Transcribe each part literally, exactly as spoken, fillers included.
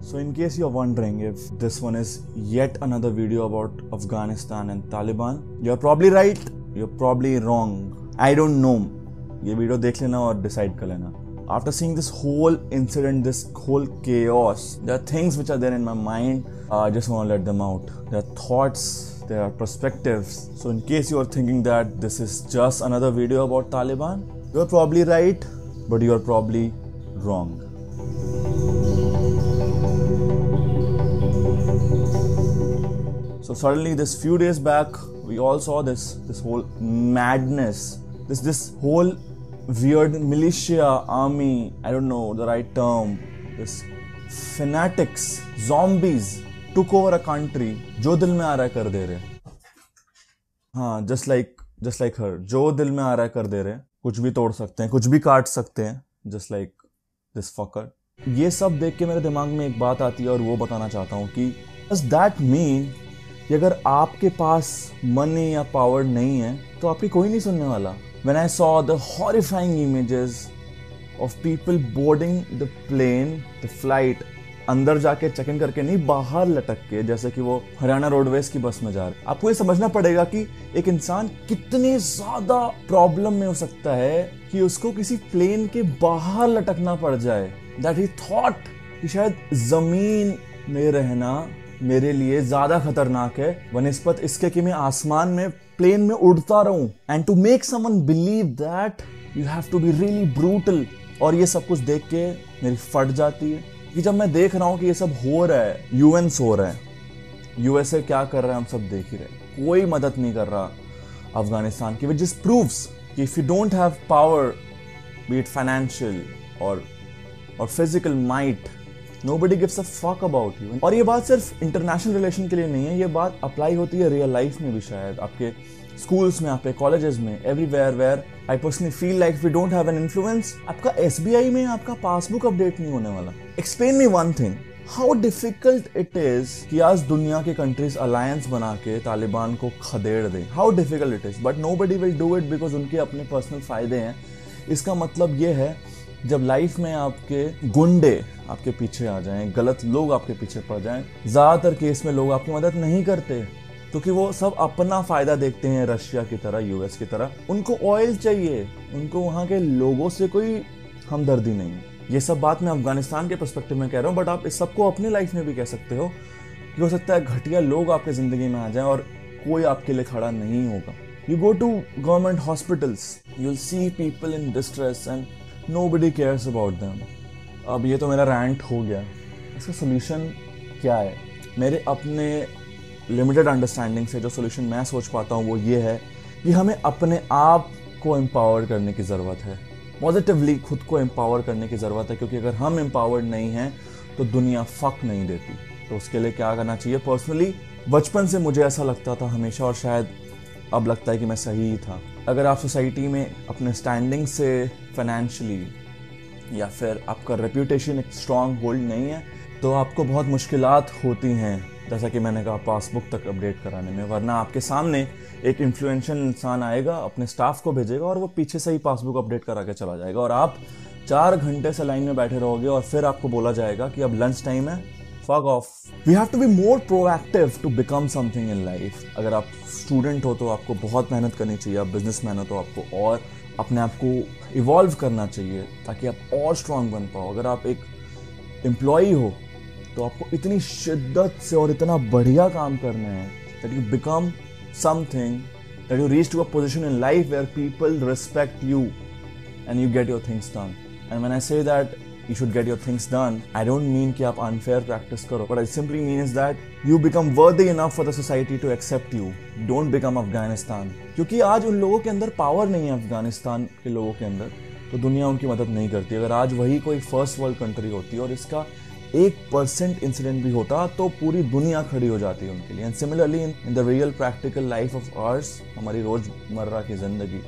So in case you're wondering if this one is yet another video about Afghanistan and Taliban, you're probably right, you're probably wrong. I don't know. ये video देख लेना और decide कर लेना. After seeing this whole incident, this whole chaos, there are things which are there in my mind. Uh, I just want to let them out. There are thoughts, there are perspectives. So in case you are thinking that this is just another video about Taliban, you're probably right, but you're probably wrong. So suddenly, this few days back, we all saw this this whole madness, this this whole weird militia, army, I don't know the right term, this fanatics, zombies took over a country. जो दिल में आ रहा है कर दे रहे. हाँ, just like just like her, जो दिल में आ रहा है कर दे रहे. कुछ भी तोड़ सकते हैं, कुछ भी काट सकते हैं, just like this fucker. ये सब देख के मेरे दिमाग में एक बात आती है और वो बताना चाहता हूँ कि does that mean कि अगर आपके पास मनी या पावर नहीं है तो आपकी कोई नहीं सुनने वाला. When I saw the horrifying images of people boarding the plane, the flight, अंदर जाके चेक इन करके नहीं, बाहर लटक के, जैसे कि वो हरियाणा रोडवेज की बस में जा रहे. आपको ये समझना पड़ेगा कि एक इंसान कितने ज्यादा प्रॉब्लम में हो सकता है कि उसको किसी प्लेन के बाहर लटकना पड़ जाए. That he thought कि शायद जमीन में रहना मेरे लिए ज्यादा खतरनाक है वनिस्पत इसके कि मैं आसमान में प्लेन में उड़ता रहूं. And to make someone believe that you have to be really brutal. और ये सब कुछ देख के मेरी फट जाती है कि जब मैं देख रहा हूं कि ये सब हो रहा है, यूएन हो रहा है, यूएसए क्या कर रहा है हम सब देख ही रहे, कोई मदद नहीं कर रहा अफगानिस्तान की. विच जस्ट प्रूव्स कि if you don't have power, be it financial और और physical might, Nobody gives a fuck about you. और ये बात सिर्फ इंटरनेशनल रिलेशन के लिए नहीं है, ये बात अप्लाई होती है रियल लाइफ में भी. शायद आपके स्कूल्स में, आपके कॉलेजेस में, everywhere where I personally feel like if you don't have an influence, आपका एसबीआई में आपका पासबुक अपडेट नहीं होने वाला. Explain me one thing, how difficult it is कि आज दुनिया के कंट्रीज अलायंस बना के तालिबान को खदेड़ दें. How difficult it is, but nobody will do it because उनके अपने पर्सनल फायदे हैं. इसका मतलब ये है जब लाइफ में आपके गुंडे आपके पीछे आ जाएं, गलत लोग आपके पीछे पड़ जाएं, ज्यादातर केस में लोग आपकी मदद नहीं करते क्योंकि वो सब अपना फायदा देखते हैं. रशिया की तरह, यूएस की तरह, उनको ऑयल चाहिए, उनको वहां के लोगों से कोई हमदर्दी नहीं. ये सब बात मैं अफगानिस्तान के पर्सपेक्टिव में कह रहा हूँ, बट आप इस सबको अपनी लाइफ में भी कह सकते हो कि हो सकता है घटिया लोग आपके जिंदगी में आ जाए और कोई आपके लिए खड़ा नहीं होगा. You go to government hospitals, you will see people in distress and nobody cares about them. अब ये तो मेरा रैंट हो गया. इसका सोल्यूशन क्या है? मेरे अपने लिमिटेड अंडरस्टैंडिंग से जो सोल्यूशन मैं सोच पाता हूँ वो ये है कि हमें अपने आप को एम्पावर करने की ज़रूरत है. पॉजिटिवली खुद को एम्पावर करने की ज़रूरत है, क्योंकि अगर हम एम्पावर्ड नहीं हैं तो दुनिया फक नहीं देती. तो उसके लिए क्या करना चाहिए? पर्सनली बचपन से मुझे ऐसा लगता था हमेशा, और शायद अब लगता है कि मैं सही ही था. अगर आप सोसाइटी में अपने स्टैंडिंग से फाइनेंशियली या फिर आपका रेप्यूटेशन एक स्ट्रॉन्ग होल्ड नहीं है तो आपको बहुत मुश्किलात होती हैं, जैसा कि मैंने कहा, पासबुक तक अपडेट कराने में. वरना आपके सामने एक इन्फ्लुएंशियल इंसान आएगा, अपने स्टाफ को भेजेगा और वो पीछे से ही पासबुक अपडेट करा के चला जाएगा और आप चार घंटे से लाइन में बैठे रहोगे और फिर आपको बोला जाएगा कि अब लंच टाइम है, fuck off. We have to be more proactive to become something in life. अगर आप स्टूडेंट हो तो आपको बहुत मेहनत करनी चाहिए, आप बिजनेसमैन हो तो आपको और अपने आप को इवॉल्व करना चाहिए ताकि आप और स्ट्रांग बन पाओ. अगर आप एक एम्प्लॉई हो तो आपको इतनी शिद्दत से और इतना बढ़िया काम करना है that you become something, that you reach to a position in life where people respect you and you get your things done. And when I say that you should get your things done, I don't mean कि आप unfair practice करो, but I simply mean is that you become worthy enough for the society to accept you. Don't become Afghanistan. क्योंकि आज उन लोगों के अंदर power नहीं है, अफगानिस्तान के लोगों के अंदर, तो दुनिया उनकी मदद नहीं करती. अगर आज वही कोई फर्स्ट वर्ल्ड कंट्री होती और इसका एक परसेंट इंसिडेंट भी होता तो पूरी दुनिया खड़ी हो जाती है उनके लिए. And similarly in the real practical life of ours, हमारी रोजमर्रा की जिंदगी,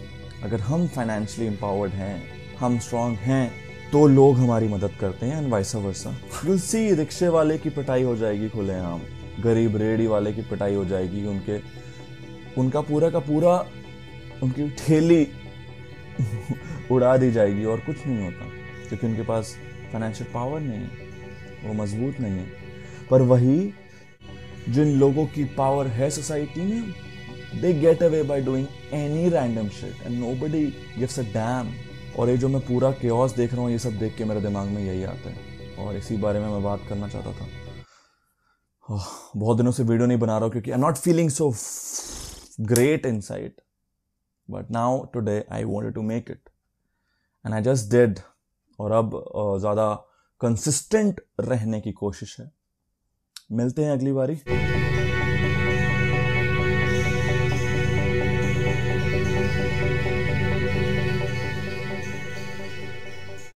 अगर हम फाइनेंशियली एम्पावर्ड हैं, हम स्ट्रांग हैं, तो लोग हमारी मदद करते हैं. And vice versa. You will see रिक्शे वाले की पिटाई हो जाएगी खुलेआम, गरीब रेडी वाले की पिटाई हो जाएगी, उनके उनका पूरा का पूरा उनकी ठेली उड़ा दी जाएगी और कुछ नहीं होता क्योंकि उनके पास फाइनेंशियल पावर नहीं है. वो मजबूत नहीं है। पर वही जिन लोगों की पावर है सोसाइटी में, they get away by doing any random shit and nobody gives a damn। और ये जो मैं पूरा chaos देख रहा हूँ, ये सब देख के मेरे दिमाग में यही आता है और इसी बारे में मैं बात करना चाहता था। oh, बहुत दिनों से वीडियो नहीं बना रहा हूँ क्योंकि I am not feeling so great inside, but now today I wanted to make it and I just did. और अब uh, ज़्यादा कंसिस्टेंट रहने की कोशिश है। मिलते हैं अगली बारी।